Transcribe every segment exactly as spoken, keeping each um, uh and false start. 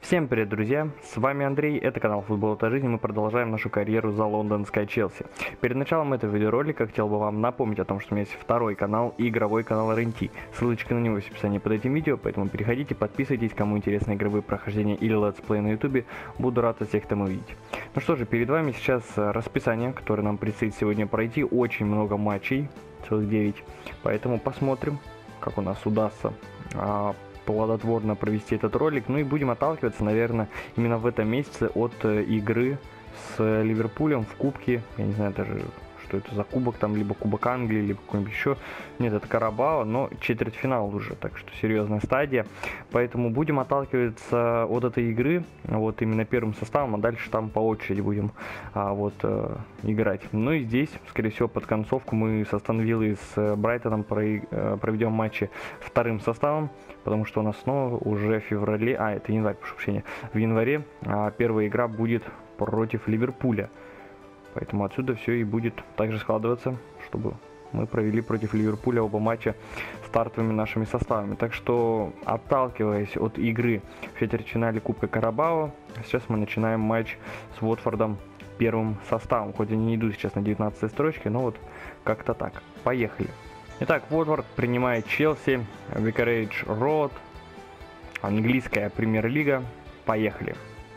Всем привет, друзья! С вами Андрей, это канал Футбол это жизнь, и мы продолжаем нашу карьеру за лондонской Челси. Перед началом этого видеоролика хотел бы вам напомнить о том, что у меня есть второй канал и игровой канал эр эн ти. Ссылочка на него есть в описании под этим видео, поэтому переходите, подписывайтесь, кому интересны игровые прохождения или летсплей на ютубе. Буду рад вас всех там увидеть. Ну что же, перед вами сейчас расписание, которое нам предстоит сегодня пройти. Очень много матчей, целых девять, поэтому посмотрим, как у нас удастся плодотворно провести этот ролик. Ну и будем отталкиваться, наверное, именно в этом месяце от э, игры с Ливерпулем в кубке. Я не знаю даже, что это за кубок, там либо Кубок Англии, либо какой-нибудь еще. Нет, это Карабао, но четвертьфинал уже, так что серьезная стадия. Поэтому будем отталкиваться от этой игры, вот именно первым составом, а дальше там по очереди будем а, вот э, играть. Ну и здесь, скорее всего, под концовку мы с Астон Виллой и с Брайтоном проведем матчи вторым составом, потому что у нас снова уже в феврале, а это январь, прошу прощения, в январе а, первая игра будет против Ливерпуля. Поэтому отсюда все и будет также складываться, чтобы мы провели против Ливерпуля оба матча стартовыми нашими составами. Так что, отталкиваясь от игры в четвертьфинале Кубка Карабао, сейчас мы начинаем матч с Уотфордом первым составом. Хоть они не идут сейчас на девятнадцатой строчке, но вот как-то так. Поехали. Итак, Уотфорд принимает Челси, Vicarage Road, английская премьер-лига. Поехали.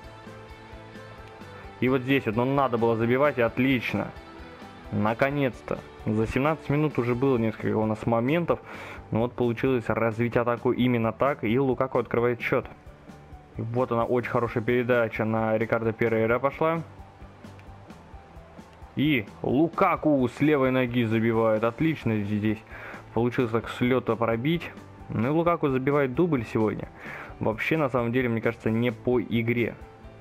И вот здесь вот, ну, надо было забивать, и отлично. Наконец-то. За семнадцать минут уже было несколько у нас моментов, но вот получилось развить атаку именно так, и Лукаку открывает счет. И вот она, очень хорошая передача на Рикардо Перейра пошла. И Лукаку с левой ноги забивает. Отлично здесь получилось так с лета пробить. Ну и Лукаку забивает дубль сегодня. Вообще, на самом деле, мне кажется, не по игре.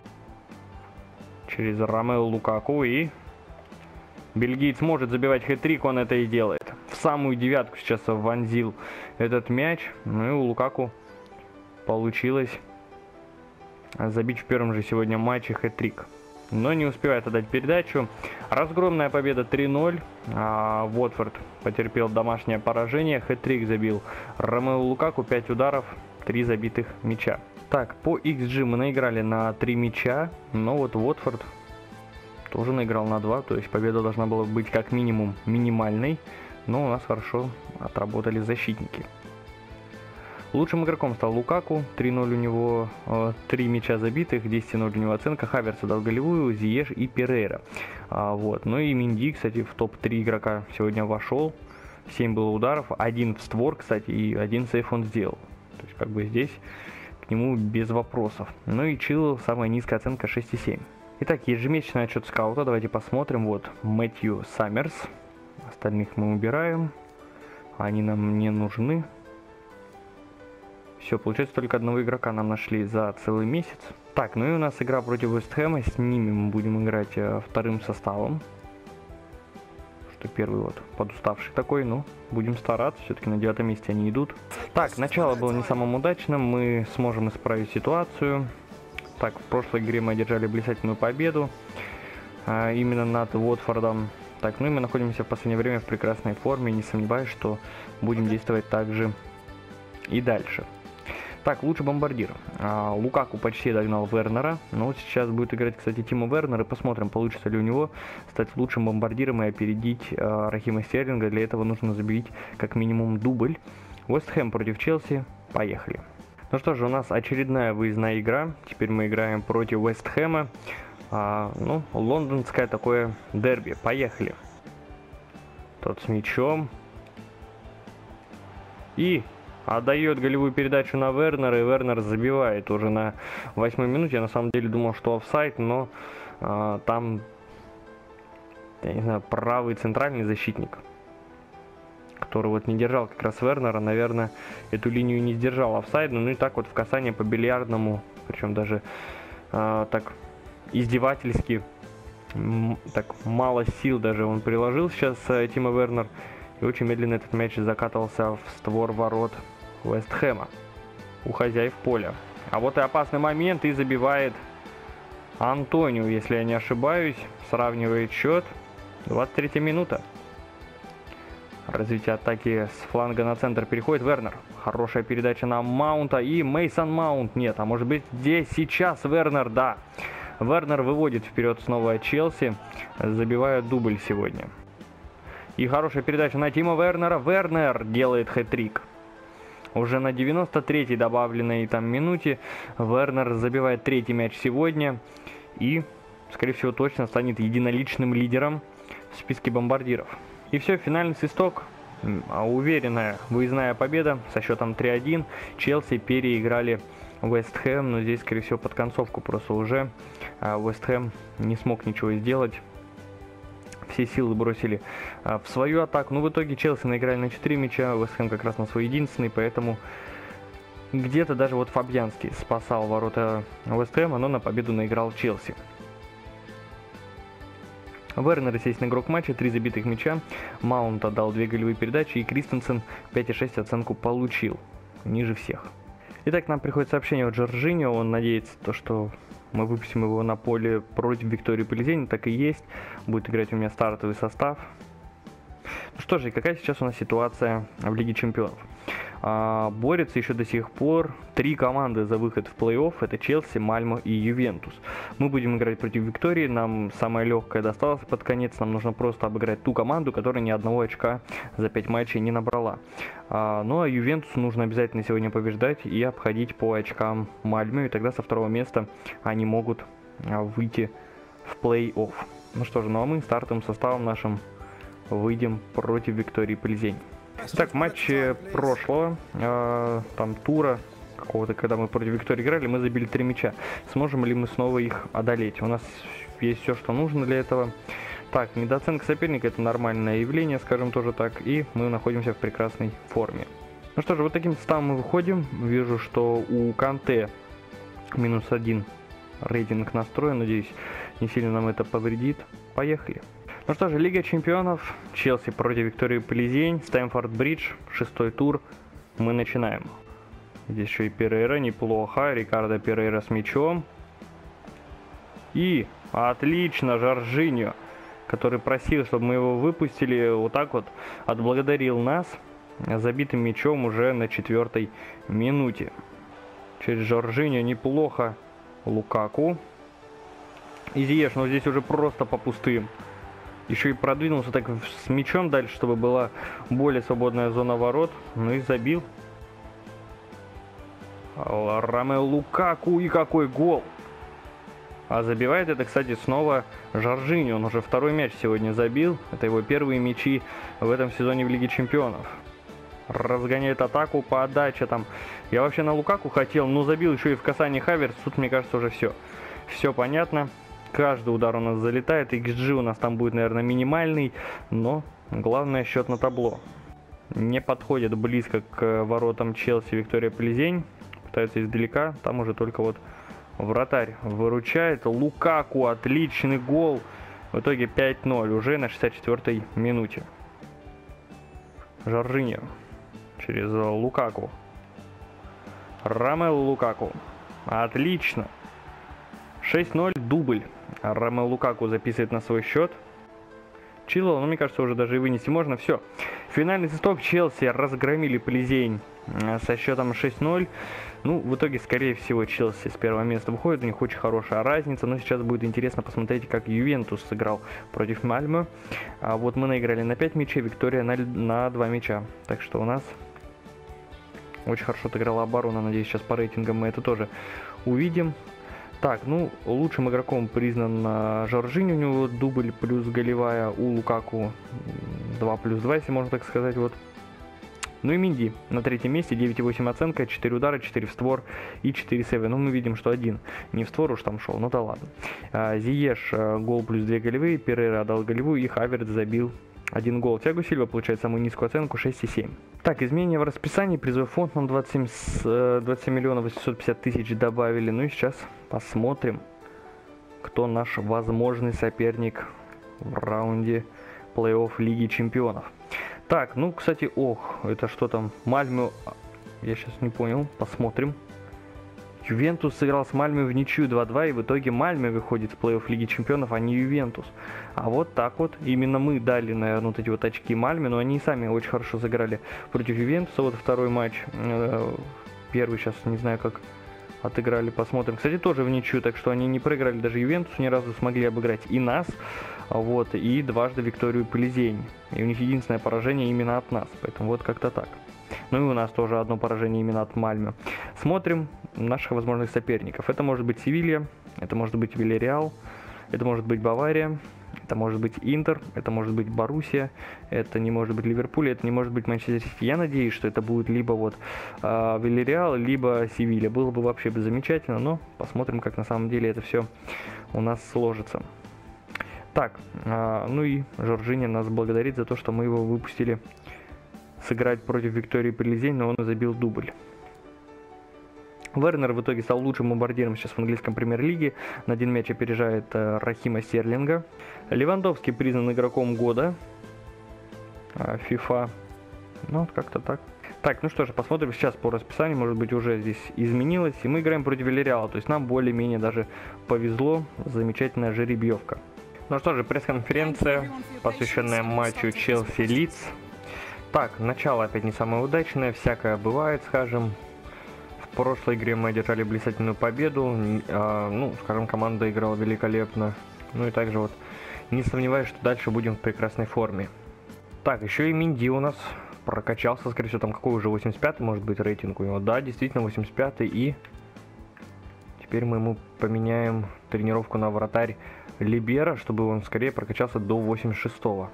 Через Ромео Лукаку, и бельгиец может забивать хэт-трик, он это и делает. В самую девятку сейчас вонзил этот мяч. Ну и у Лукаку получилось забить в первом же сегодня матче хэт-трик. Но не успевает отдать передачу. Разгромная победа три ноль. А, Уотфорд потерпел домашнее поражение. Хэт-трик забил Ромео Лукаку, пять ударов, три забитых мяча. Так, по икс джи мы наиграли на три мяча, но вот Уотфорд тоже наиграл на два, то есть победа должна была быть как минимум минимальной, но у нас хорошо отработали защитники. Лучшим игроком стал Лукаку, три ноль у него, э, три мяча забитых, десять ноль у него оценка, Хаверс дал голевую, Зиеш и Перейра. А, вот. Ну и Минди, кстати, в топ три игрока сегодня вошел, семь было ударов, один в створ, кстати, и один сейф он сделал. То есть как бы здесь к нему без вопросов. Ну и Чилл, самая низкая оценка шесть и семь. Итак, ежемесячный отчет скаута, давайте посмотрим. Вот Мэтью Саммерс, остальных мы убираем, они нам не нужны. Все, получается, только одного игрока нам нашли за целый месяц. Так, ну и у нас игра против Вест Хэма, с ними мы будем играть э, вторым составом. Что первый вот подуставший такой, ну, будем стараться, все-таки на девятом месте они идут. Так, начало было не самым удачным, мы сможем исправить ситуацию. Так, в прошлой игре мы одержали блистательную победу, а, именно над Уотфордом. Так, ну и мы находимся в последнее время в прекрасной форме, не сомневаюсь, что будем действовать так же и дальше. Так, лучший бомбардир. А, Лукаку почти догнал Вернера. Но вот сейчас будет играть, кстати, Тимо Вернер. И посмотрим, получится ли у него стать лучшим бомбардиром и опередить а, Рахима Стерлинга. Для этого нужно забить как минимум дубль. Вест Хэм против Челси. Поехали. Ну что же, у нас очередная выездная игра. Теперь мы играем против Вест Хэма. А, ну, лондонское такое дерби. Поехали. Тот с мячом. И отдает голевую передачу на Вернера, и Вернер забивает уже на восьмой минуте. Я на самом деле думал, что офсайд, но а, там, я не знаю, правый центральный защитник, который вот не держал как раз Вернера, наверное, эту линию не сдержал офсайдно. Ну и так вот в касание по бильярдному, причем даже а, так издевательски, так мало сил даже он приложил сейчас а, Тимо Вернер. И очень медленно этот мяч закатывался в створ ворот Вест Хэма у хозяев поля. А вот и опасный момент, и забивает Антонио, если я не ошибаюсь. Сравнивает счет. двадцать третья минута. Развитие атаки с фланга на центр переходит Вернер. Хорошая передача на Маунта и Мейсон Маунт. Нет, а может быть здесь сейчас Вернер, да. Вернер выводит вперед снова Челси, забивая дубль сегодня. И хорошая передача на Тима Вернера. Вернер делает хэт-трик. Уже на девяносто третьей добавленной там минуте Вернер забивает третий мяч сегодня. И, скорее всего, точно станет единоличным лидером в списке бомбардиров. И все, финальный свисток. Уверенная выездная победа со счетом три один. Челси переиграли Вест Хэм, но здесь, скорее всего, под концовку просто уже Вест Хэм не смог ничего сделать. Все силы бросили в свою атаку. Ну, в итоге Челси наиграли на четыре мяча, Вест Хэм как раз на свой единственный, поэтому где-то даже вот Фабьянский спасал ворота Вест Хэма, но на победу наиграл Челси. Вернер, естественно, игрок матча, три забитых мяча. Маунт отдал две голевые передачи, и Кристенсен пять и шесть оценку получил. Ниже всех. Итак, нам приходит сообщение от Жоржиньо. Он надеется, то, что мы выпустим его на поле против Виктории Плезень. Так и есть. Будет играть у меня стартовый состав. Ну что же, и какая сейчас у нас ситуация в Лиге Чемпионов? А, борются еще до сих пор три команды за выход в плей-офф. Это Челси, Мальмо и Ювентус. Мы будем играть против Виктории. Нам самое легкое досталось под конец. Нам нужно просто обыграть ту команду, которая ни одного очка за пять матчей не набрала. А, ну а Ювентусу нужно обязательно сегодня побеждать и обходить по очкам Мальмо. И тогда со второго места они могут а, выйти в плей-офф. Ну что же, ну а мы стартовым составом нашим выйдем против Виктории Плезень. Так, в матче прошлого, э, там тура какого-то, когда мы против Виктории играли, мы забили три мяча. Сможем ли мы снова их одолеть? У нас есть все, что нужно для этого. Так, недооценка соперника — это нормальное явление, скажем тоже так, и мы находимся в прекрасной форме. Ну что же, вот таким составом мы выходим. Вижу, что у Канте минус один рейтинг настроен, надеюсь, не сильно нам это повредит. Поехали. Ну что же, Лига Чемпионов, Челси против Виктории Плезень, Стэмфорд Бридж, шестой тур, мы начинаем. Здесь еще и Перейра, неплохо, Рикардо Перейра с мячом. И отлично, Жоржиньо, который просил, чтобы мы его выпустили, вот так вот отблагодарил нас забитым мячом уже на четвертой минуте. Через Жоржиньо неплохо, Лукаку. И Зиеш, но здесь уже просто по пустым. Еще и продвинулся так с мячом дальше, чтобы была более свободная зона ворот. Ну и забил. Ромео Лукаку, и какой гол! А забивает это, кстати, снова Жоржиньо. Он уже второй мяч сегодня забил. Это его первые мячи в этом сезоне в Лиге Чемпионов. Разгоняет атаку, подача там. Я вообще на Лукаку хотел, но забил еще и в касании Хаверс. Тут, мне кажется, уже все. Все понятно. Каждый удар у нас залетает, икс джи у нас там будет, наверное, минимальный, но главное счет на табло. Не подходит близко к воротам Челси Виктория Плезень, пытаются издалека, там уже только вот вратарь выручает. Лукаку, отличный гол, в итоге пять ноль уже на шестьдесят четвёртой минуте. Жоржиньо через Лукаку. Ромео Лукаку, отлично. шесть ноль, дубль. Ромео Лукаку записывает на свой счет. Чило, ну, мне кажется, уже даже и вынести можно. Все. Финальный свисток. Челси разгромили Плезень со счетом шесть ноль. Ну, в итоге, скорее всего, Челси с первого места выходит. У них очень хорошая разница. Но сейчас будет интересно посмотреть, как Ювентус сыграл против Мальмо. А вот мы наиграли на пять мячей, Виктория на, на два мяча. Так что у нас очень хорошо отыграла оборона. Надеюсь, сейчас по рейтингам мы это тоже увидим. Так, ну, лучшим игроком признан Жоржиньо, у него дубль плюс голевая, у Лукаку два плюс два, если можно так сказать, вот. Ну и Минди на третьем месте, девять и восемь оценка, четыре удара, четыре в створ и четыре сейва. Ну, мы видим, что один не в створ уж там шел, ну да ладно. А, Зиеш гол плюс две голевые, Перейра отдал голевую и Хаверт забил один гол. Тиаго Сильва получает самую низкую оценку шесть и семь. Так, изменения в расписании. Призовой фонд нам двадцать семь, двадцать семь миллионов восемьсот пятьдесят тысяч добавили. Ну и сейчас посмотрим, кто наш возможный соперник в раунде плей-офф Лиги Чемпионов. Так, ну, кстати, ох, это что там? Мальмо. Я сейчас не понял. Посмотрим. Ювентус сыграл с Мальме в ничью два-два, и в итоге Мальме выходит в плей-офф Лиги Чемпионов, а не Ювентус. А вот так вот, именно мы дали, наверное, вот эти вот очки Мальме, но они и сами очень хорошо сыграли против Ювентуса. Вот второй матч, первый сейчас, не знаю, как отыграли, посмотрим. Кстати, тоже в ничью, так что они не проиграли даже Ювентусу, ни разу смогли обыграть и нас, вот, и дважды Викторию Полезень. И у них единственное поражение именно от нас, поэтому вот как-то так. Ну и у нас тоже одно поражение именно от Мальме. Смотрим наших возможных соперников. Это может быть Севилья, это может быть Вильяреал, это может быть Бавария, это может быть Интер, это может быть Боруссия, это не может быть Ливерпуль, это не может быть Манчестер Сити. Я надеюсь, что это будет либо вот э, Вильяреал, либо Севилья. Было бы вообще бы замечательно, но посмотрим, как на самом деле это все у нас сложится. Так, э, ну и Жоржиньо нас благодарит за то, что мы его выпустили сыграть против Виктории Полезень, но он и забил дубль. Вернер в итоге стал лучшим бомбардиром сейчас в английском премьер-лиге. На один мяч опережает э, Рахима Стерлинга. Левандовский признан игроком года э, FIFA. Ну, вот как-то так. Так, ну что же, посмотрим сейчас по расписанию. Может быть, уже здесь изменилось. И мы играем против Вильяреала. То есть нам более-менее даже повезло. Замечательная жеребьевка. Ну что же, пресс-конференция, посвященная матчу Челси-Лидс. Так, начало опять не самое удачное. Всякое бывает, скажем. В прошлой игре мы одержали блистательную победу, э, ну, скажем, команда играла великолепно. Ну и также вот не сомневаюсь, что дальше будем в прекрасной форме. Так, еще и Минди у нас прокачался, скорее всего, там какой уже восемьдесят пятый может быть рейтинг у него. Да, действительно восемьдесят пятый, и теперь мы ему поменяем тренировку на вратарь Либера, чтобы он скорее прокачался до восемьдесят шестого.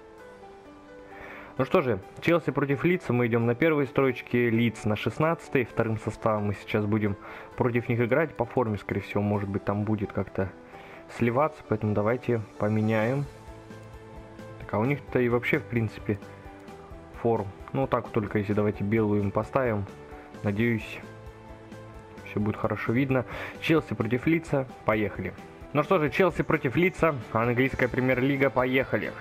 Ну что же, Челси против Лидса, мы идем на первой строчке, Лидс на шестнадцатой, вторым составом мы сейчас будем против них играть, по форме, скорее всего, может быть, там будет как-то сливаться, поэтому давайте поменяем. Так, а у них-то и вообще, в принципе, форм, ну так только если давайте белую им поставим, надеюсь, все будет хорошо видно. Челси против Лидса, поехали. Ну что же, Челси против Лидса, английская премьер-лига, поехали.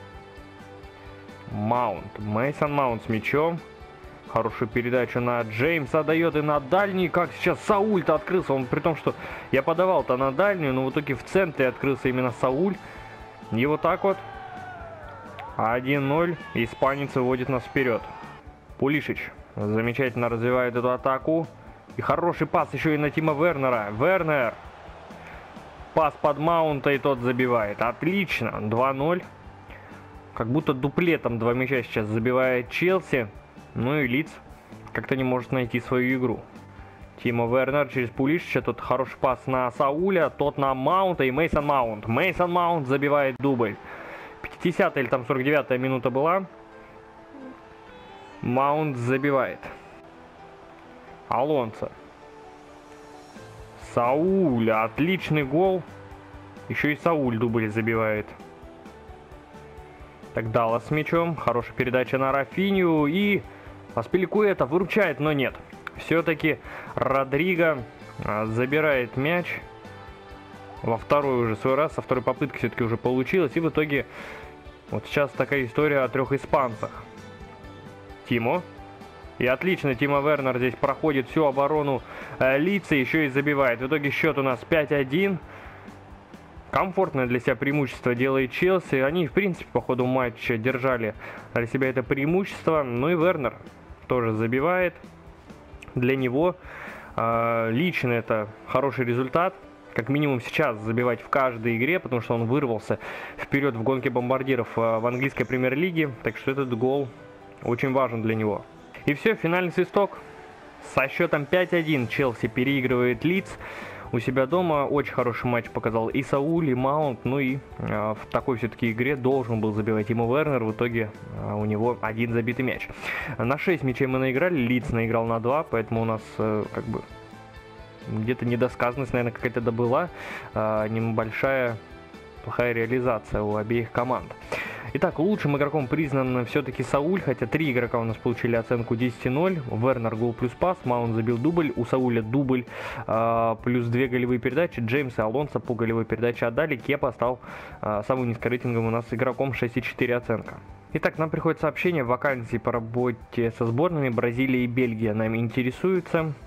Маунт. Мейсон Маунт с мячом. Хорошую передачу на Джеймса дает и на дальний. Как сейчас Сауль-то открылся. Он при том, что я подавал-то на дальнюю, но в итоге в центре открылся именно Сауль. И вот так вот. один ноль. Испанец выводит нас вперед. Пулишич замечательно развивает эту атаку. И хороший пас еще и на Тима Вернера. Вернер. Пас под Маунта, и тот забивает. Отлично. два ноль. Как будто дуплетом два мяча сейчас забивает Челси. Ну и Лидс как-то не может найти свою игру. Тимо Вернер через Пулишича. Тут хороший пас на Сауля. Тот на Маунта и Мейсон Маунт. Мейсон Маунт забивает дубль. пятидесятая или там сорок девятая минута была. Маунт забивает. Алонсо. Сауль. Отличный гол. Еще и Сауль дубль забивает. Так, Даллас с мячом. Хорошая передача на Рафинью. И Аспиликуэта выручает, но нет. Все-таки Родриго а, забирает мяч. Во второй уже свой раз. Со второй попытки все-таки уже получилось. И в итоге вот сейчас такая история о трех испанцах. Тимо. И отлично, Тимо Вернер здесь проходит всю оборону э, Лидса. Еще и забивает. В итоге счет у нас пять один. Комфортное для себя преимущество делает Челси. Они, в принципе, по ходу матча держали для себя это преимущество. Ну и Вернер тоже забивает. Для него э, лично это хороший результат. Как минимум сейчас забивать в каждой игре, потому что он вырвался вперед в гонке бомбардиров э, в английской премьер-лиге. Так что этот гол очень важен для него. И все, финальный свисток. Со счетом пять один Челси переигрывает Лидс. У себя дома очень хороший матч показал и Сауль, и Маунт. Ну и э, в такой все-таки игре должен был забивать Тимо Вернер. В итоге э, у него один забитый мяч. На шесть мячей мы наиграли, Лидс наиграл на два. Поэтому у нас э, как бы где-то недосказанность, наверное, какая-то добыла. Э, небольшая плохая реализация у обеих команд. Итак, лучшим игроком признан все-таки Сауль, хотя три игрока у нас получили оценку десять ноль. Вернер гол плюс пас, Маунт забил дубль, у Сауля дубль э, плюс две голевые передачи, Джеймс и Алонсо по голевой передаче отдали, Кепа стал э, самым низкорейтинговым у нас игроком, шесть и четыре оценка. Итак, нам приходит сообщение, вакансии по работе со сборными Бразилия и Бельгия нами интересуются.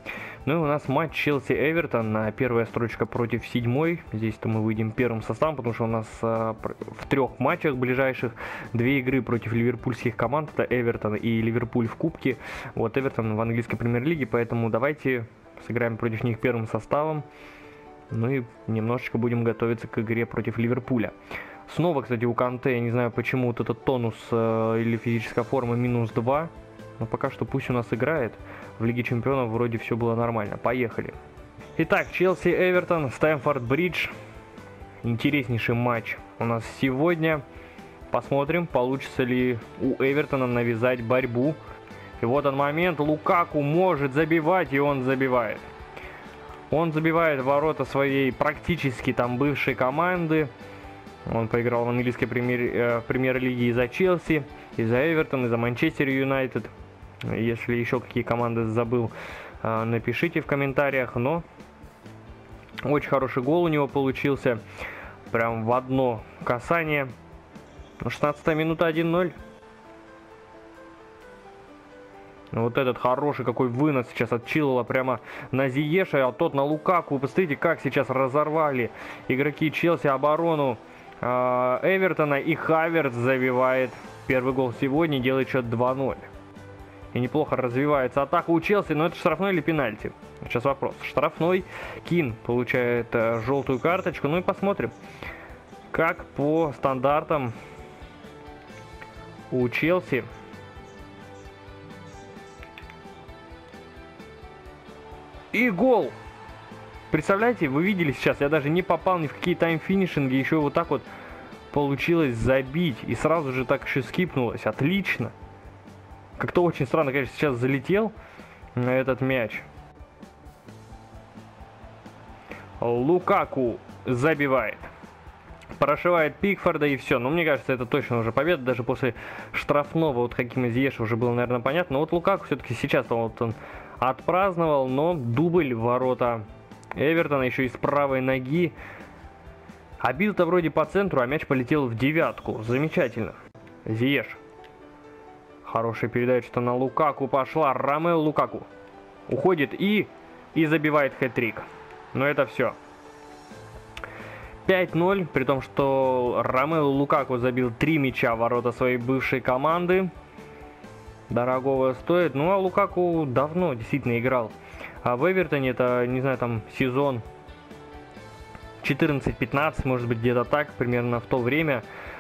Ну и у нас матч Челси-Эвертон, первая строчка против седьмой. Здесь-то мы выйдем первым составом, потому что у нас а, в трех матчах ближайших две игры против ливерпульских команд. Это Эвертон и Ливерпуль в кубке. Вот Эвертон в английской премьер-лиге, поэтому давайте сыграем против них первым составом. Ну и немножечко будем готовиться к игре против Ливерпуля. Снова, кстати, у Канте, я не знаю почему, вот этот тонус э, или физическая форма минус два. Но пока что пусть у нас играет. В Лиге Чемпионов вроде все было нормально. Поехали. Итак, Челси-Эвертон, Стэмфорд-Бридж. Интереснейший матч у нас сегодня. Посмотрим, получится ли у Эвертона навязать борьбу. И вот он момент. Лукаку может забивать, и он забивает. Он забивает в ворота своей практически там бывшей команды. Он поиграл в английской премьер, э, премьер-лиге и за Челси, и за Эвертон, и за Манчестер Юнайтед. Если еще какие команды забыл, э, напишите в комментариях. Но очень хороший гол у него получился. Прям в одно касание. шестнадцатая минута, один ноль. Вот этот хороший какой вынос сейчас от Чилвелла прямо на Зиеша, а тот на Лукаку. Посмотрите, как сейчас разорвали игроки Челси оборону э, Эвертона. И Хавертз забивает первый гол сегодня, делает счет два ноль. И неплохо развивается атака у Челси, но это штрафной или пенальти? Сейчас вопрос. Штрафной. Кин получает э, желтую карточку. Ну и посмотрим, как по стандартам у Челси. И гол! Представляете, вы видели сейчас, я даже не попал ни в какие тайм-финишинги, еще вот так вот получилось забить. И сразу же так еще скипнулось. Отлично! Как-то очень странно, конечно, сейчас залетел на этот мяч. Лукаку забивает. Прошивает Пикфорда и все. Но мне кажется, это точно уже победа. Даже после штрафного вот Хакима Зиеша уже было, наверное, понятно. Но вот Лукаку все-таки сейчас вот он отпраздновал, но дубль в ворота Эвертона еще и с правой ноги. А бил-то вроде по центру, а мяч полетел в девятку. Замечательно. Зиеш. Хорошая передача на Лукаку пошла. Ромео Лукаку уходит и, и забивает хэт-трик. Но это все. пять ноль, при том, что Ромео Лукаку забил три мяча в ворота своей бывшей команды. Дорогого стоит. Ну а Лукаку давно действительно играл. А в Эвертоне это, не знаю, там сезон четырнадцать-пятнадцать, может быть, где-то так, примерно в то время.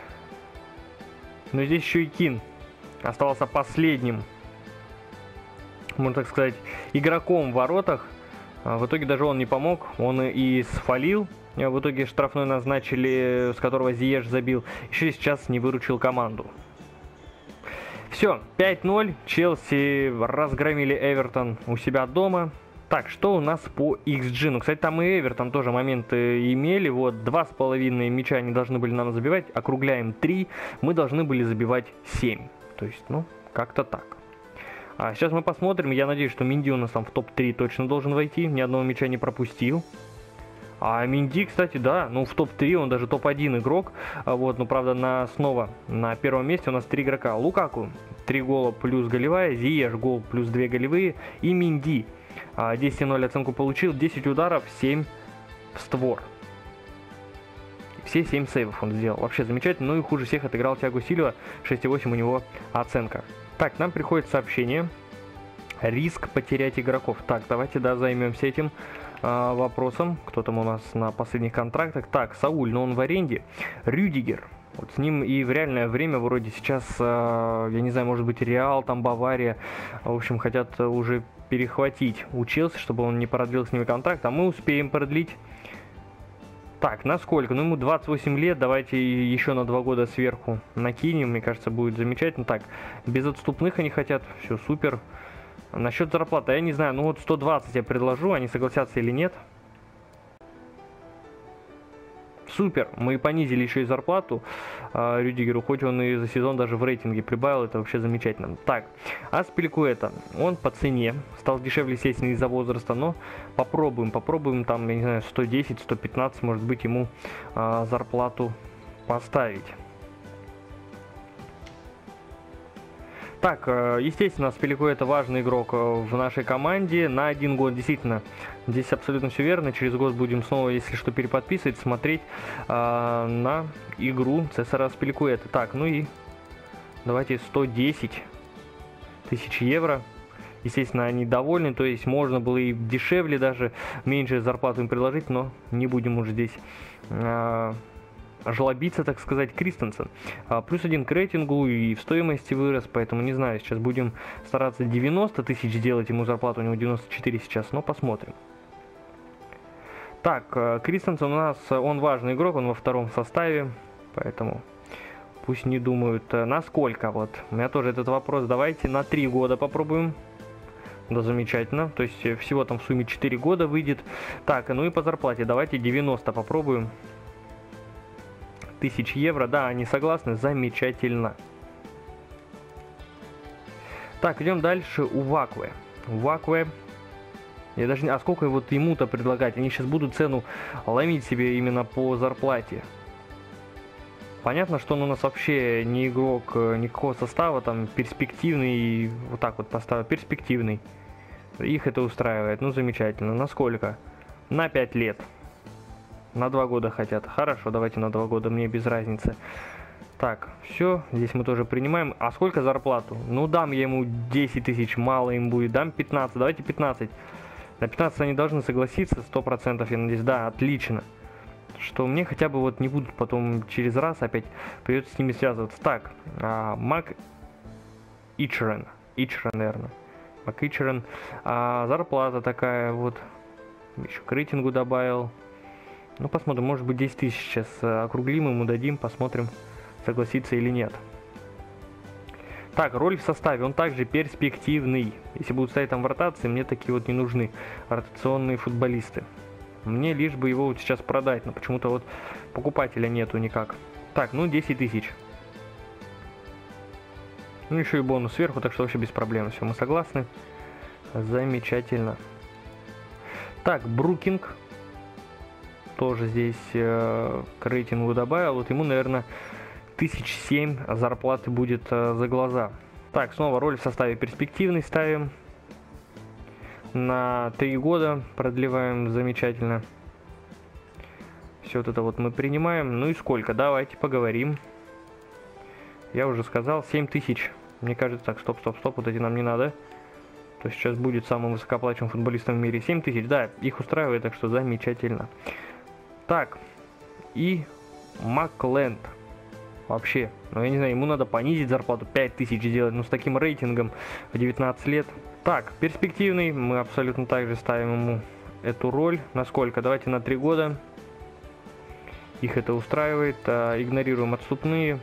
Но здесь еще и Кин оставался последним, можно так сказать, игроком в воротах. В итоге даже он не помог, он и сфалил. В итоге штрафной назначили, с которого Зиеш забил. Еще и сейчас не выручил команду. Все, пять ноль. Челси разгромили Эвертон у себя дома. Так, что у нас по икс джи? Ну, кстати, там и Эвертон тоже моменты имели. Вот, два с половиной мяча они должны были нам забивать. Округляем три. Мы должны были забивать семь. То есть, ну, как-то так. А сейчас мы посмотрим. Я надеюсь, что Минди у нас там в топ три точно должен войти. Ни одного мяча не пропустил. А Минди, кстати, да, ну в топ три, он даже топ один игрок. Вот, ну правда, на, снова на первом месте у нас три игрока. Лукаку три гола плюс голевая, Зиеш гол плюс две голевые. И Минди десять ноль оценку получил, десять ударов, семь в створ. Все семь сейвов он сделал. Вообще замечательно. Ну и хуже всех отыграл Тиаго Сильва. шесть и восемь у него оценка. Так, нам приходит сообщение. Риск потерять игроков. Так, давайте, да, займемся этим э, вопросом. Кто там у нас на последних контрактах? Так, Сауль, но он в аренде. Рюдигер. Вот с ним и в реальное время вроде сейчас, э, я не знаю, может быть, Реал, там Бавария, в общем, хотят уже перехватить у Челси, чтобы он не продлил с ними контракт, а мы успеем продлить. Так, насколько? Ну, ему двадцать восемь лет, давайте еще на два года сверху накинем, мне кажется, будет замечательно. Так, без отступных они хотят, все супер. Насчет зарплаты, я не знаю, ну вот сто двадцать я предложу, они согласятся или нет. Супер, мы понизили еще и зарплату э, Рюдигеру, хоть он и за сезон даже в рейтинге прибавил, это вообще замечательно. Так, Аспиликуэта, он по цене, стал дешевле, естественно, из-за возраста, но попробуем, попробуем там, я не знаю, сто десять, сто пятнадцать, может быть, ему э, зарплату поставить. Так, э, естественно, Аспиликуэта важный игрок э, в нашей команде на один год. Действительно, здесь абсолютно все верно. Через год будем снова, если что, переподписывать, смотреть э, на игру Цесара Аспиликуэта. Так, ну и давайте сто десять тысяч евро. Естественно, они довольны, то есть можно было и дешевле, даже меньше зарплату им предложить, но не будем уже здесь э, жлобиться, так сказать. Кристенсен. А, плюс один к рейтингу и в стоимости вырос, поэтому не знаю, сейчас будем стараться девяносто тысяч сделать ему зарплату, у него девяносто четыре сейчас, но посмотрим. Так, Кристенсен у нас, он важный игрок, он во втором составе, поэтому пусть не думают, насколько, вот, у меня тоже этот вопрос, давайте на три года попробуем. Да, замечательно, то есть всего там в сумме четыре года выйдет. Так, ну и по зарплате давайте девяносто попробуем. Тысяч евро, да, они согласны, замечательно. Так, идем дальше. У Вакве. У Вакве. Я даже не... А сколько вот ему-то предлагать? Они сейчас будут цену ломить себе именно по зарплате. Понятно, что он у нас вообще не игрок никакого состава, там перспективный, вот так вот поставил, перспективный. Их это устраивает, ну замечательно. На сколько? На пять лет. На два года хотят. Хорошо, давайте на два года, мне без разницы. Так, все, здесь мы тоже принимаем. А сколько зарплату? Ну дам я ему десять тысяч, мало им будет. Дам пятнадцать, давайте пятнадцать. На пятнадцать они должны согласиться, сто процентов, я надеюсь. Да, отлично. Что мне хотя бы вот не будут потом через раз опять придется с ними связываться. Так, а, Мак Ичрен. Ичрен, наверное. Мак Ичрен. А, зарплата такая вот. Еще к рейтингу добавил. Ну, посмотрим, может быть десять тысяч сейчас округлим, ему дадим, посмотрим, согласится или нет. Так, роль в составе, он также перспективный. Если будут стоять там в ротации, мне такие вот не нужны ротационные футболисты. Мне лишь бы его вот сейчас продать, но почему-то вот покупателя нету никак. Так, ну десять тысяч. Ну еще и бонус сверху, так что вообще без проблем. Все, мы согласны. Замечательно. Так, Брукинг. Тоже здесь э, к рейтингу добавил. Вот ему, наверное, тысяч семь зарплаты будет э, за глаза. Так, снова роль в составе перспективный ставим. На три года продлеваем, замечательно. Все вот это вот мы принимаем. Ну и сколько? Давайте поговорим. Я уже сказал, семь тысяч. Мне кажется, так, стоп, стоп, стоп, вот эти нам не надо. То есть сейчас будет самым высокооплачиваемым футболистом в мире. семь тысяч, да, их устраивает, так что замечательно. Так, и Макленд. Вообще, ну я не знаю, ему надо понизить зарплату, пять тысяч сделать, ну с таким рейтингом в девятнадцать лет. Так, перспективный, мы абсолютно так же ставим ему эту роль. Насколько? Давайте на три года. Их это устраивает. А, игнорируем отступные.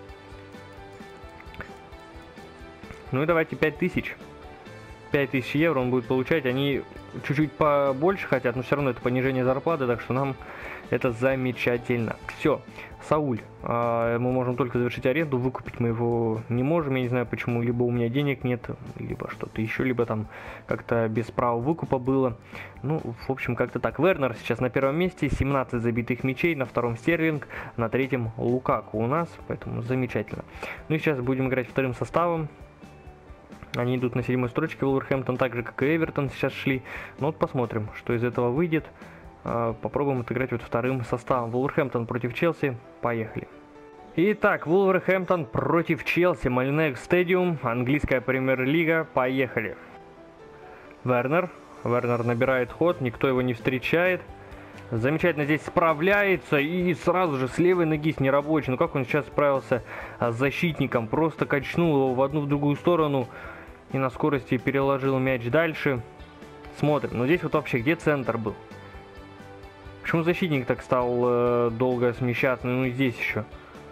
Ну и давайте пять тысяч. пять тысяч евро он будет получать. Они чуть-чуть побольше хотят, но все равно это понижение зарплаты, так что нам это замечательно. Все, Сауль. А, мы можем только завершить аренду, выкупить мы его не можем, я не знаю почему. Либо у меня денег нет, либо что-то еще, либо там как-то без права выкупа было. Ну, в общем, как-то так. Вернер сейчас на первом месте, семнадцать забитых мячей, на втором Стерлинг, на третьем Лукаку у нас, поэтому замечательно. Ну и сейчас будем играть вторым составом. Они идут на седьмой строчке, Вулверхэмптон, так же как и Эвертон сейчас шли. Ну вот посмотрим, что из этого выйдет. Попробуем отыграть вот вторым составом. Вулверхэмптон против Челси. Поехали. Итак, Вулверхэмптон против Челси. Мальнек Стадиум. Английская премьер-лига. Поехали. Вернер. Вернер набирает ход. Никто его не встречает. Замечательно здесь справляется. И сразу же с левой ноги с нерабочей. Ну как он сейчас справился с защитником. Просто качнул его в одну в другую сторону. И на скорости переложил мяч дальше. Смотрим. Но здесь вот вообще где центр был? Почему защитник так стал э, долго смещаться? Ну и здесь еще.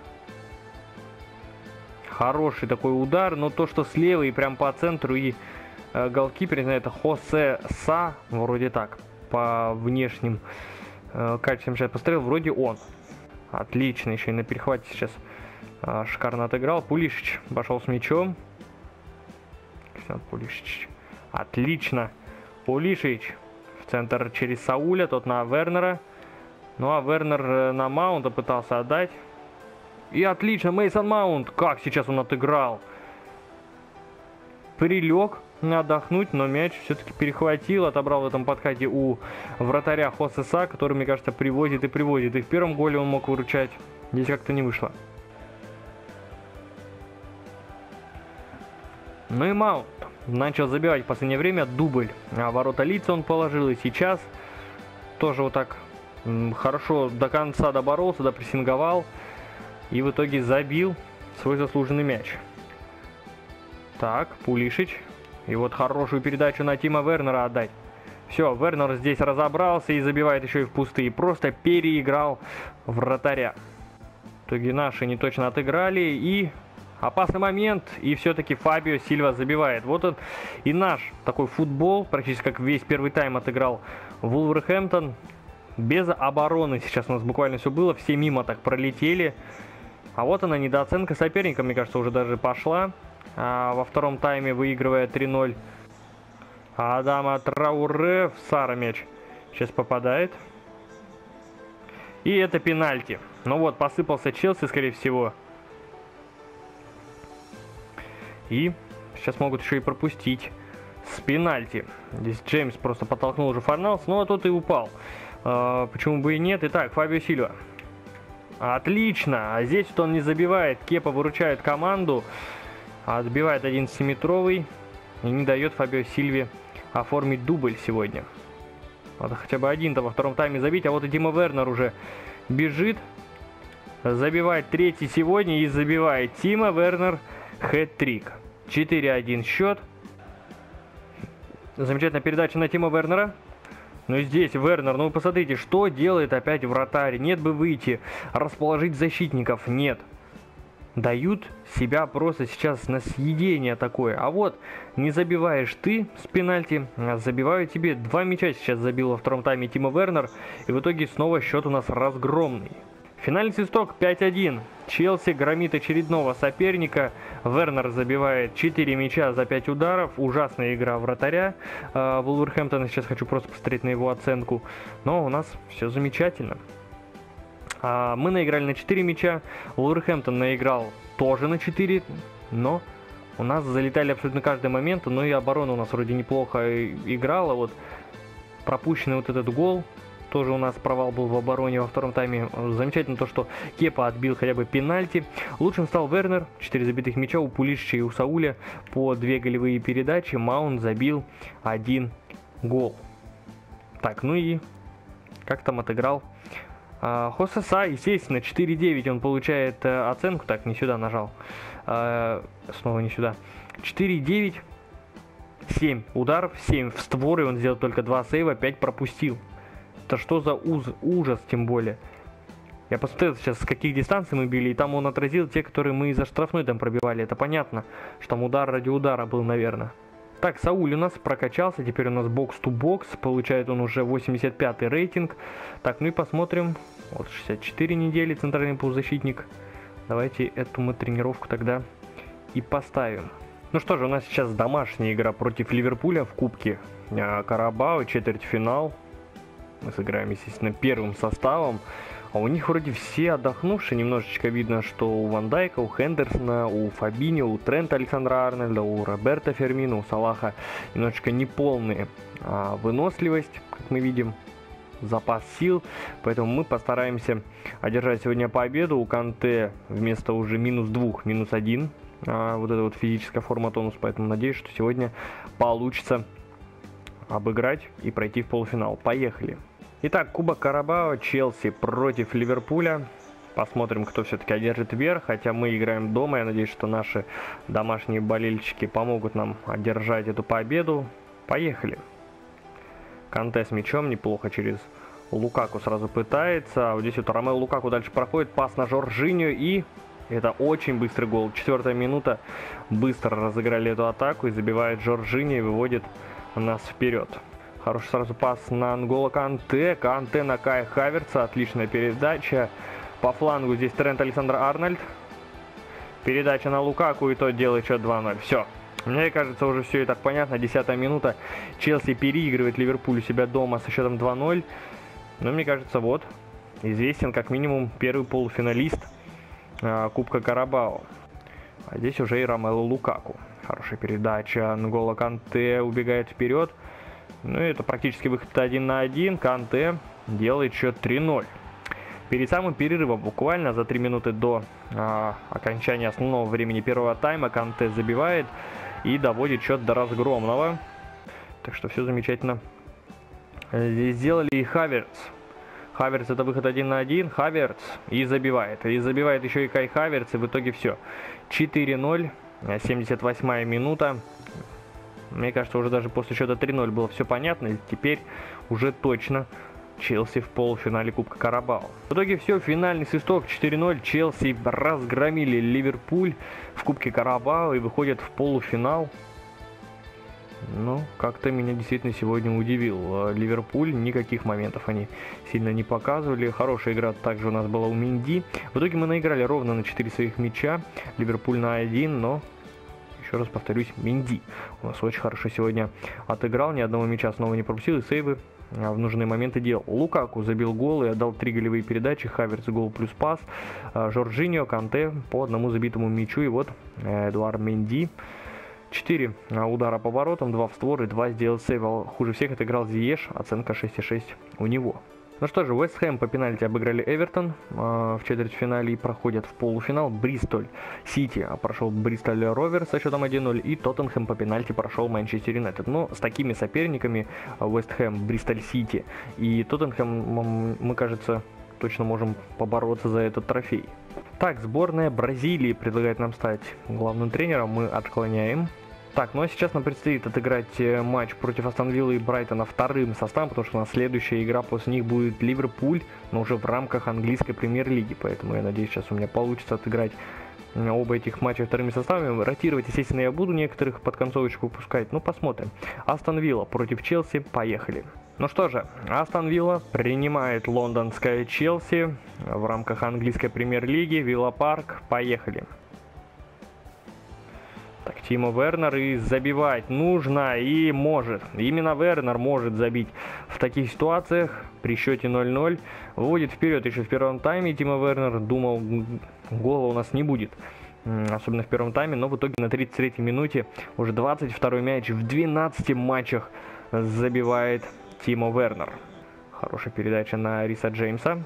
Хороший такой удар, но то, что слева и прям по центру, и э, голкипер, не знаю, это Хосе Са, вроде так, по внешним э, качествам сейчас посмотрел, вроде он. Отлично, еще и на перехвате сейчас э, шикарно отыграл. Пулишич пошел с мячом. Пулишич. Отлично. Пулишич. Центр через Сауля, тот на Вернера. Ну а Вернер на Маунта пытался отдать. И отлично, Мейсон Маунт. Как сейчас он отыграл. прилег отдохнуть, но мяч все-таки перехватил, отобрал в этом подкате у вратаря Хосе Са, который, мне кажется, привозит и привозит. И в первом голе он мог выручать. Здесь как-то не вышло. Ну и Маунт начал забивать в последнее время дубль. А ворота Лидса он положил, и сейчас тоже вот так хорошо до конца доборолся, допрессинговал. И в итоге забил свой заслуженный мяч. Так, Пулишич. И вот хорошую передачу на Тима Вернера отдать. Все, Вернер здесь разобрался и забивает еще и в пустые. Просто переиграл вратаря. В итоге наши не точно отыграли. И опасный момент. И все-таки Фабио Сильва забивает. Вот он и наш такой футбол. Практически как весь первый тайм отыграл Вулверхэмптон. Без обороны сейчас у нас буквально все было. Все мимо так пролетели. А вот она, недооценка соперника, мне кажется, уже даже пошла. А во втором тайме выигрывая три ноль. Адама Трауре в Сара мяч сейчас попадает. И это пенальти. Ну вот, посыпался Челси, скорее всего. И сейчас могут еще и пропустить с пенальти. Здесь Джеймс просто подтолкнул уже Форналс, но тут и упал. А, почему бы и нет? Итак, Фабио Сильва. Отлично. А здесь вот он не забивает. Кепа выручает команду. Отбивает одиннадцатиметровый и не дает Фабио Сильве оформить дубль сегодня. Надо хотя бы один-то во втором тайме забить. А вот и Тимо Вернер уже бежит. Забивает третий сегодня и забивает Тимо Вернер хэт-трик. четыре один счет. Замечательная передача на Тимо Вернера. Ну и здесь Вернер, ну вы посмотрите, что делает опять вратарь. Нет бы выйти, расположить защитников. Нет. Дают себя просто сейчас на съедение такое. А вот не забиваешь ты с пенальти, забиваю тебе. Два мяча сейчас забил во втором тайме Тимо Вернер. И в итоге снова счет у нас разгромный. Финальный свисток пять один. Челси громит очередного соперника. Вернер забивает четыре мяча за пять ударов. Ужасная игра вратаря Вулверхэмптона. Сейчас хочу просто посмотреть на его оценку. Но у нас все замечательно. Мы наиграли на четыре мяча, Вулверхэмптон наиграл тоже на четыре, но у нас залетали абсолютно каждый момент, но и оборона у нас вроде неплохо играла. Вот пропущенный вот этот гол, тоже у нас провал был в обороне во втором тайме. Замечательно то, что Кепа отбил хотя бы пенальти. Лучшим стал Вернер, четыре забитых мяча у Пулишича и у Сауля по две голевые передачи. Маунт забил один гол. Так, ну и как там отыграл Хосе Са, естественно, четыре девять он получает э, оценку. Так, не сюда нажал. Э, снова не сюда. четыре девять. семь ударов, семь в створ, и он сделал только два сейва, пять пропустил. Это что за уз, ужас, тем более. Я посмотрел сейчас, с каких дистанций мы били, и там он отразил те, которые мы за штрафной там пробивали. Это понятно, что там удар ради удара был, наверное. Так, Сауль у нас прокачался, теперь у нас бокс-ту-бокс, получает он уже восемьдесят пятый рейтинг. Так, ну и посмотрим, вот шестьдесят четыре недели, центральный полузащитник. Давайте эту мы тренировку тогда и поставим. Ну что же, у нас сейчас домашняя игра против Ливерпуля в Кубке Карабао, четвертьфинал. Мы сыграем, естественно, первым составом. А у них вроде все отдохнувшие, немножечко видно, что у Ван Дайка, у Хендерсона, у Фабиньо, у Трента Александра Арнольда, у Роберто Фермино, у Салаха немножечко неполные а, выносливость, как мы видим, запас сил, поэтому мы постараемся одержать сегодня победу. У Канте вместо уже минус двух, минус один, а, вот эта вот физическая форма, тонус, поэтому надеюсь, что сегодня получится обыграть и пройти в полуфинал. Поехали! Итак, Кубок Карабао, Челси против Ливерпуля. Посмотрим, кто все-таки одержит верх. Хотя мы играем дома. Я надеюсь, что наши домашние болельщики помогут нам одержать эту победу. Поехали. Канте с мячом. Неплохо через Лукаку сразу пытается. А вот здесь вот Ромео Лукаку дальше проходит. Пас на Жоржиньо. И это очень быстрый гол. Четвертая минута. Быстро разыграли эту атаку. И забивает Жоржиньо и выводит нас вперед. Хороший сразу пас на Анголо Канте. Канте на Кая Хаверца. Отличная передача. По флангу здесь Трент Александр-Арнольд. Передача на Лукаку, и тот делает счет два ноль. Все. Мне кажется, уже все и так понятно. Десятая минута. Челси переигрывает Ливерпуль у себя дома со счетом два ноль. Но мне кажется, вот, известен как минимум первый полуфиналист э, Кубка Карабао. А здесь уже и Ромело Лукаку. Хорошая передача. Нголо Канте убегает вперед. Ну и это практически выход один на один. Канте делает счет три ноль. Перед самым перерывом, буквально за три минуты до а, окончания основного времени первого тайма, Канте забивает и доводит счет до разгромного. Так что все замечательно. Здесь сделали и Хаверц. Хаверц — это выход один на один. Хаверц и забивает. И забивает еще и Кай Хаверц. И в итоге все. четыре ноль. семьдесят восьмая минута. Мне кажется, уже даже после счета три ноль было все понятно. И теперь уже точно Челси в полуфинале Кубка Карабао. В итоге все, финальный свисток четыре ноль. Челси разгромили Ливерпуль в Кубке Карабао и выходят в полуфинал. Ну, как-то меня действительно сегодня удивил Ливерпуль. Никаких моментов они сильно не показывали. Хорошая игра также у нас была у Менди. В итоге мы наиграли ровно на четыре своих мяча. Ливерпуль на один, но... Еще раз повторюсь, Менди у нас очень хорошо сегодня отыграл, ни одного мяча снова не пропустил и сейвы в нужные моменты делал. Лукаку забил гол и отдал три голевые передачи, Хаверц гол плюс пас, Жоржиньо, Канте по одному забитому мячу и вот Эдуард Менди. четыре удара по воротам, два в створ и два сделал сейва. Хуже всех отыграл Зиеш, оценка шесть и шесть у него. Ну что же, Вест Хэм по пенальти обыграли Эвертон э, в четвертьфинале и проходят в полуфинал. Бристоль Сити прошел Бристоль Ровер со счетом один ноль и Тоттенхэм по пенальти прошел Манчестер Юнайтед. Но с такими соперниками Вест Хэм, Бристоль Сити и Тоттенхэм мы, кажется, точно можем побороться за этот трофей. Так, сборная Бразилии предлагает нам стать главным тренером, мы отклоняем. Так, ну а сейчас нам предстоит отыграть матч против Астон Виллы и Брайтона вторым составом, потому что у нас следующая игра после них будет Ливерпуль, но уже в рамках английской премьер-лиги, поэтому я надеюсь, сейчас у меня получится отыграть оба этих матча вторыми составами. Ротировать, естественно, я буду некоторых под концовочку выпускать, ну посмотрим. Астон Вилла против Челси, поехали. Ну что же, Астон Вилла принимает лондонское Челси в рамках английской премьер-лиги, Вилла Парк, поехали. Так, Тимо Вернер и забивать нужно и может. Именно Вернер может забить в таких ситуациях при счете ноль ноль. Выводит вперед еще в первом тайме. Тимо Вернер думал, гола у нас не будет. Особенно в первом тайме. Но в итоге на тридцать третьей минуте уже двадцать второй мяч в двенадцати матчах забивает Тимо Вернер. Хорошая передача на Риса Джеймса.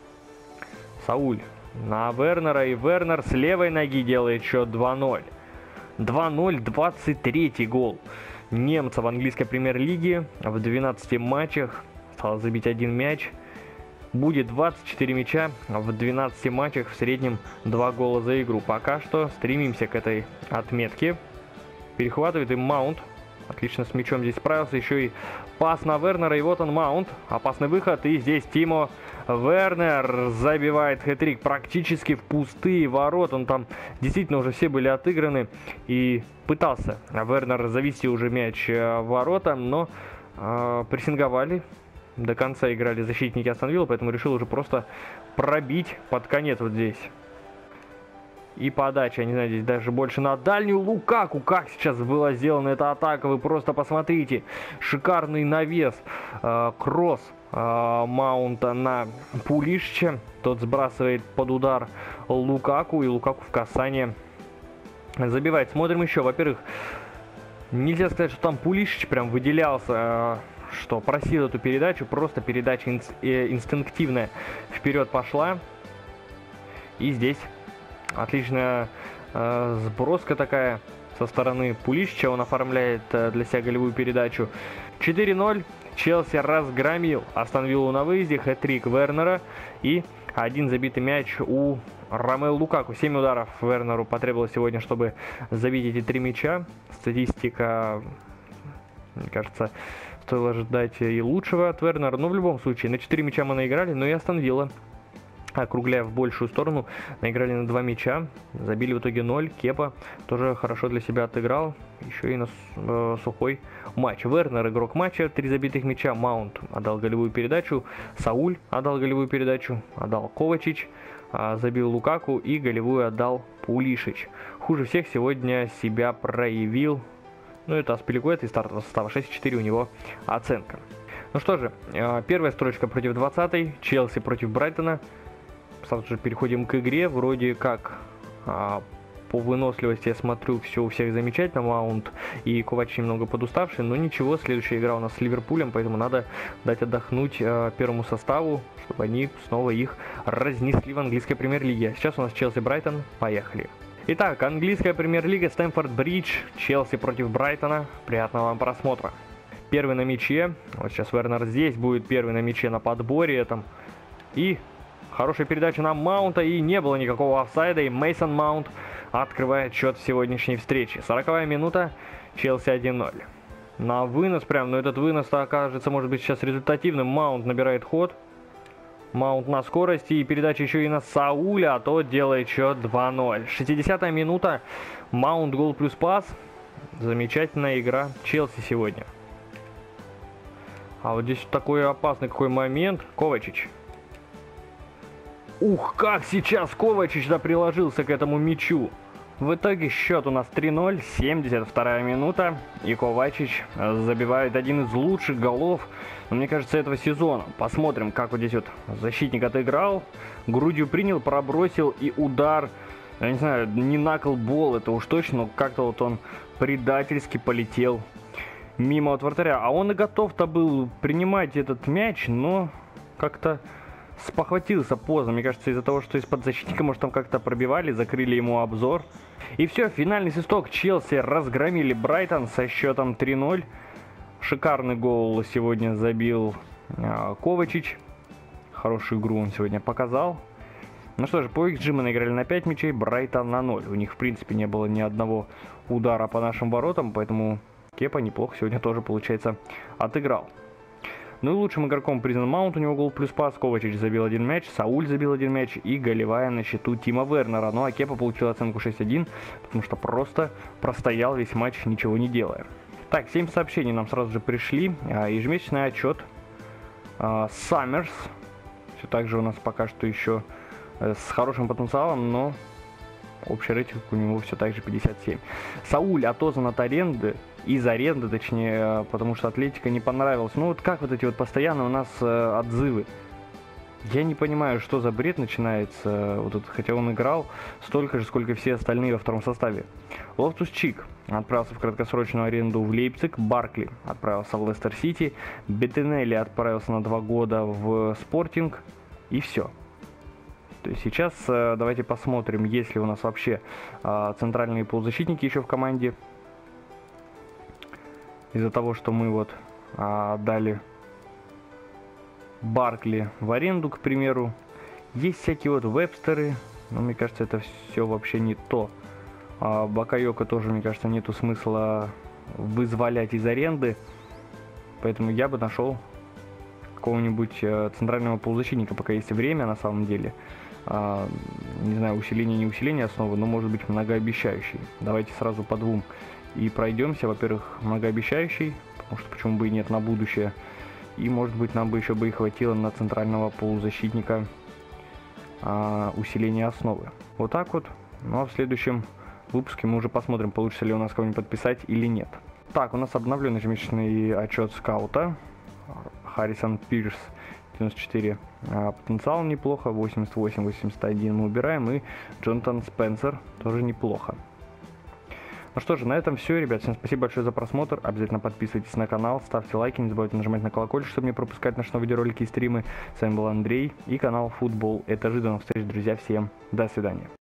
Сауль на Вернера. И Вернер с левой ноги делает счет два ноль. два ноль, двадцать третий гол немца в английской премьер-лиге. В двенадцати матчах стал забить один мяч. Будет двадцать четыре мяча в двенадцати матчах, в среднем два гола за игру. Пока что стремимся к этой отметке. Перехватывает и Маунт. Отлично с мячом здесь справился. Еще и пас на Вернера. И вот он, Маунт. Опасный выход. И здесь Тимо Вернер забивает хэт-трик практически в пустые ворот. Он там действительно уже все были отыграны. И пытался Вернер завести уже мяч в ворота. Но э, прессинговали. До конца играли защитники Астон Виллы. Поэтому решил уже просто пробить под конец вот здесь. И подача, не знаю, здесь даже больше на дальнюю. Лукаку, как сейчас была сделана эта атака, вы просто посмотрите. Шикарный навес, э, кросс э, Маунта на Пулишича. Тот сбрасывает под удар Лукаку, и Лукаку в касание забивает. Смотрим еще, во-первых, нельзя сказать, что там Пулишич прям выделялся, э, что просил эту передачу. Просто передача инс э, инстинктивная вперед пошла. И здесь... Отличная э, сброска такая со стороны Пулишича. Он оформляет э, для себя голевую передачу. четыре ноль. Челси разгромил Астон Виллу на выезде. Хэт-трик Вернера. И один забитый мяч у Ромелу Лукаку. семь ударов Вернеру потребовалось сегодня, чтобы забить эти три мяча. Статистика, мне кажется, стоило ждать и лучшего от Вернера. Но в любом случае, на четыре мяча мы наиграли. Но и Астон Вилла, округляя в большую сторону, наиграли на два мяча, забили в итоге ноль. Кепа тоже хорошо для себя отыграл, еще и на э, сухой матч. Вернер игрок матча, три забитых мяча. Маунт отдал голевую передачу, Сауль отдал голевую передачу, отдал Ковачич, э, забил Лукаку и голевую отдал Пулишич. Хуже всех сегодня себя проявил, ну это Аспиликуэта из стартового состава, шесть четыре у него оценка. Ну что же, э, первая строчка против двадцатой, Челси против Брайтона. Сразу же переходим к игре. Вроде как а, по выносливости я смотрю, все у всех замечательно, Маунт и Ковач немного подуставшие, но ничего, следующая игра у нас с Ливерпулем, поэтому надо дать отдохнуть э, первому составу, чтобы они снова их разнесли в английской премьер-лиге. Сейчас у нас Челси-Брайтон, поехали. Итак, английская премьер-лига, Стэмфорд-Бридж, Челси против Брайтона, приятного вам просмотра. Первый на мяче, вот сейчас Вернер здесь будет первый на мяче на подборе этом, и хорошая передача на Маунта, и не было никакого офсайда, и Мейсон Маунт открывает счет в сегодняшней встрече. сороковая минута, Челси один ноль. На вынос прям, но этот вынос окажется, может быть, сейчас результативным. Маунт набирает ход. Маунт на скорости, и передача еще и на Сауля, а тот делает счет два ноль. шестидесятая минута, Маунт гол плюс пас. Замечательная игра Челси сегодня. А вот здесь такой опасный какой момент. Ковачич. Ух, как сейчас Ковачич да приложился к этому мячу. В итоге счет у нас три ноль, семьдесят вторая минута, и Ковачич забивает один из лучших голов, ну, мне кажется, этого сезона. Посмотрим, как вот здесь вот защитник отыграл, грудью принял, пробросил, и удар, я не знаю, не наклбол, это уж точно, но как-то вот он предательски полетел мимо от вратаря. А он и готов-то был принимать этот мяч, но как-то спохватился поздно. Мне кажется, из-за того, что из-под защитника, может, там как-то пробивали, закрыли ему обзор. И все, финальный свисток. Челси разгромили Брайтон со счетом три ноль. Шикарный гол сегодня забил э, Ковачич. Хорошую игру он сегодня показал. Ну что же, по икс джи мы наиграли на пять мячей, Брайтон на ноль. У них, в принципе, не было ни одного удара по нашим воротам, поэтому Кепа неплохо сегодня тоже, получается, отыграл. Ну и лучшим игроком признан Маунт, у него гол плюс пас, Ковачич забил один мяч, Сауль забил один мяч и голевая на счету Тима Вернера. Ну а Кепа получил оценку шесть один, потому что просто простоял весь матч, ничего не делая. Так, семь сообщений нам сразу же пришли. Ежемесячный отчет. Саммерс. Все так же у нас пока что еще с хорошим потенциалом, но общий рейтинг у него все так же пятьдесят семь. Сауль отозван от аренды, из аренды, точнее, потому что Атлетико не понравилось. Ну вот как вот эти вот постоянно у нас э, отзывы. Я не понимаю, что за бред начинается, вот это, хотя он играл столько же, сколько все остальные во втором составе. Лофтус-Чик отправился в краткосрочную аренду в Лейпциг, Баркли отправился в Лестер Сити, Беттинелли отправился на два года в Спортинг, и все. То есть сейчас э, давайте посмотрим, есть ли у нас вообще э, центральные полузащитники еще в команде. Из-за того, что мы вот э, дали Баркли в аренду, к примеру. Есть всякие вот Вебстеры, но мне кажется, это все вообще не то. А Бакайоко тоже, мне кажется, нету смысла вызволять из аренды. Поэтому я бы нашел какого-нибудь э, центрального полузащитника, пока есть время на самом деле. А, не знаю, усиление, не усиление основы, но может быть многообещающий. Давайте сразу по двум и пройдемся. Во-первых, многообещающий, потому что почему бы и нет на будущее. И может быть нам бы еще бы и хватило на центрального полузащитника а, усиления основы. Вот так вот. Ну а в следующем выпуске мы уже посмотрим, получится ли у нас кого-нибудь подписать или нет. Так, у нас обновлен ежемесячный отчет скаута. Харрисон Пирс девяносто четыре. А, потенциал неплохо. восемьдесят восемь восемьдесят один мы убираем. И Джонатан Спенсер тоже неплохо. Ну что же, на этом все, ребят. Всем спасибо большое за просмотр. Обязательно подписывайтесь на канал, ставьте лайки, не забывайте нажимать на колокольчик, чтобы не пропускать наши новые видеоролики и стримы. С вами был Андрей и канал Футбол Этажи. До новых встреч, друзья. Всем до свидания.